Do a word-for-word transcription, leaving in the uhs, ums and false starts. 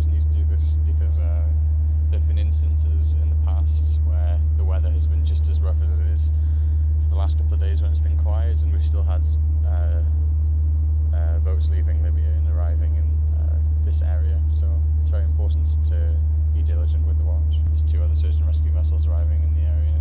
always need to do this because uh, there have been instances in the past where the weather has been just as rough as it is for the last couple of days when it's been quiet, and we've still had uh, uh, boats leaving Libya and arriving in uh, this area, so it's very important to be diligent with the watch. There's two other search and rescue vessels arriving in the area